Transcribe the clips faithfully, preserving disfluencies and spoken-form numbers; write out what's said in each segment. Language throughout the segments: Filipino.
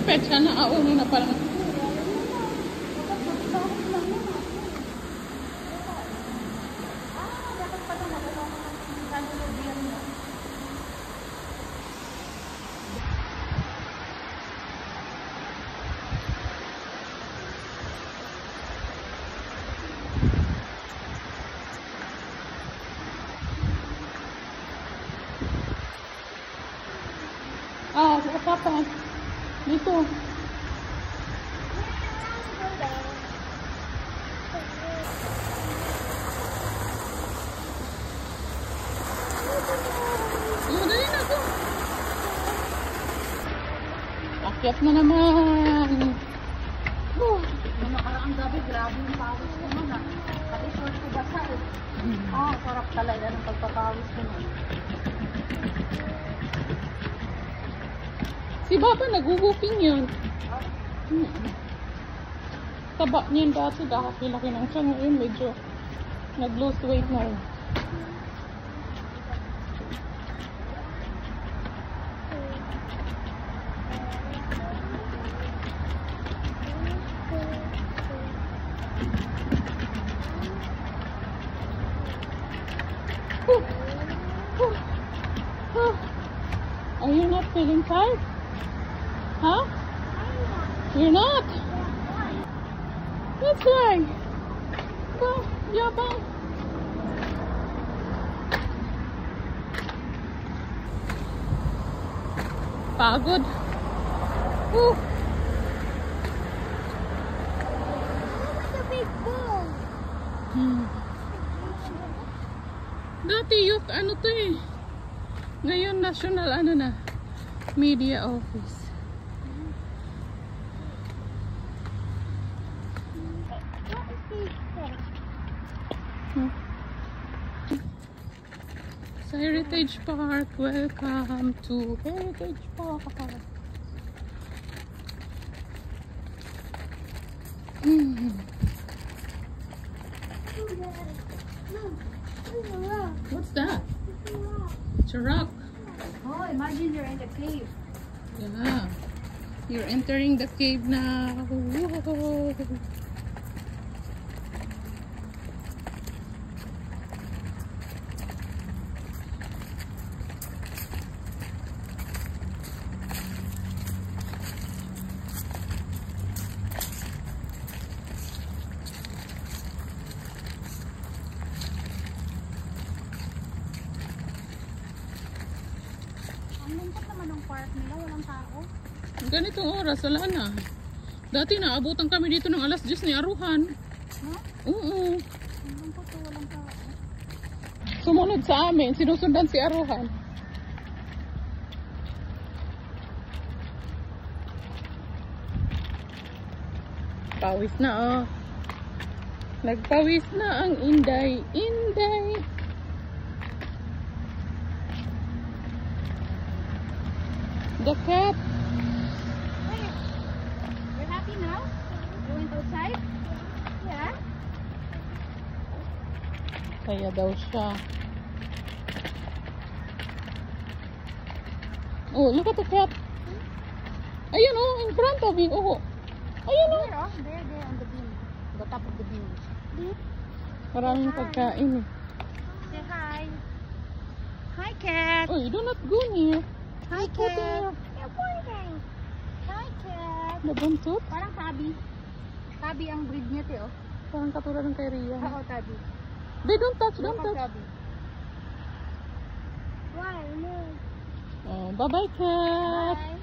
Anong petsa na auno na pala? Ah, sa kapan. Dito. Oh, dali na to. Akyat na naman. Oh. Nung nakaraang gabi, grabe yung pawis ko nun ah. Pati short ko basa eh. Ah, sarap talaga ng pagpapawis ko nun. Si Baba nag-walking yun. Hmm. Taba niyan dati, kakakilaki ng siya. Ngayon medyo nag-lose weight na rin. Whew. Whew. Huh. Are you not feeling tired? Huh? You're not? That's why. Well, yabang. Pagod. Whew. That's a big ball. Hmm. Dati youth, ano to eh. Ngayon, national, ano na, media office. Hmm. Sa Heritage Park, welcome to Heritage Park. Hmm. What's that? It's a rock. Oh, imagine you're in the cave. Yeah. You're entering the cave now. Whoa. Ang lungkot naman ng park nila, walang tao. Ganitong oras, wala na. Dati naabutan kami dito ng alas diyes ni Aruhan. No? Oo. Ang lungkot to, walang tao. Sumunod sa amin, sinusundan si Aruhan. Pawis na oh. Nagpawis na ang Inday. Inday. The cat. Hey, you're happy now? You went outside? Yeah? Kaya daw siya. Oh, look at the cat. Ayun oh, in front of you. Oh. Ayun oh. There, oh. There, there on the beam. The top of the beam. Maraming pagkain eh. Say hi. Hi, cat. Oh, do not go near. Hi, Go cat. there. You're pointing. Hi, cat. Nabuntot. Parang tabi. Tabi ang breed niya, te, oh. Parang katulad ng kay Rian. Oo, tabi. They don't touch, don't Local touch. tabi. Why? No. Oh, bye-bye, cat. Bye.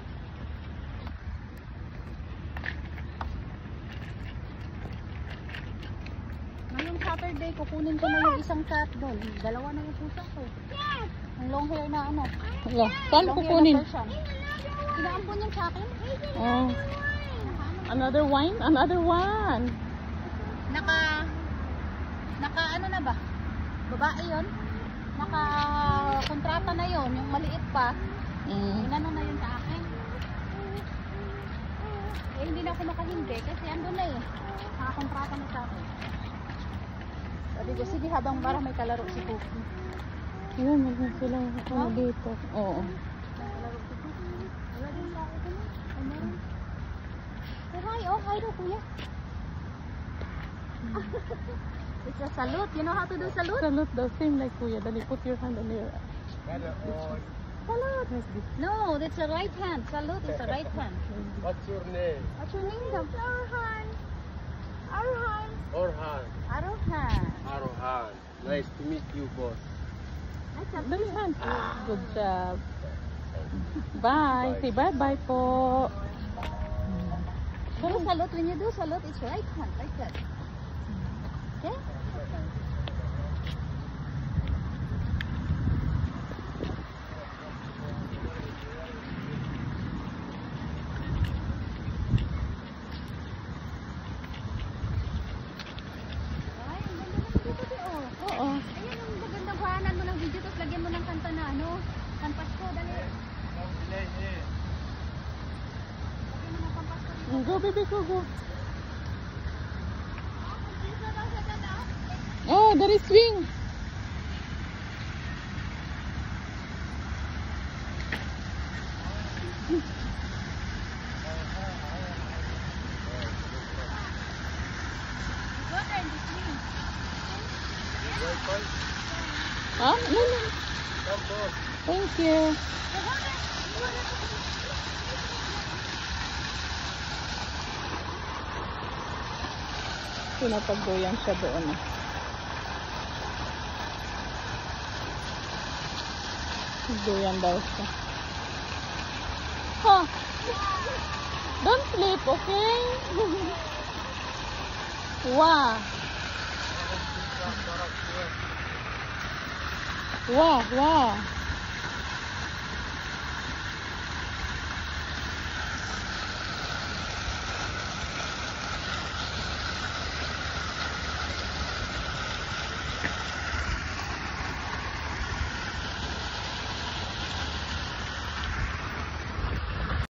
Ngayong Saturday, kukunin ko na yung isang cat doon. Dalawa na yung pusa ko. Ang long hair na ano. Wala. Saan Long hair kukunin? na Persian. Inaampon yan sa akin. Oh. Another wine? Another one. Naka, naka ano na ba? Babae yon. Naka kontrata na yon, yung maliit pa. Mm. Inano na yun sa akin. Eh hindi na ako makahindi kasi ando na eh. Nakakontrata na sa akin. Sabi ko, sige habang para may kalaro si Cookie. Ayan, magna silang ano Huh? dito. Oo. May kalaro si Cookie. Wala din sa akin. Ano? Say hi, oh, hi daw, kuya. It's a salute. You know how to do salute? Salute daw. Same like Kuya. Dali, put your hand on your... Salute. No, that's a right hand. Salute is a right hand. What's your name? What's your name daw? Arhan. Arhan. Orhan. Arohan. Arohan. Nice to meet you, boss. That's a Dali, hand. Good job. Bye. Say bye-bye po. do salute. When you do salute, it's right hand, like that. Okay? Ay, ang ganda naman dito, di, oh. Oo. Ayan ang magandang kuhanan mo ng video, tapos lagyan mo ng kanta na ano, Pampasko, dali. Lagyan mo ng Pampasko dito. Go, baby, go, go. Dito daw sa ganda. Oh, there is swing. Go there in the swing. Ah, no, no. Come, boss. Thank you. Pinapagduyan siya doon. Duyan daw siya. Huh. Don't sleep, okay? Wow. Wow, wow.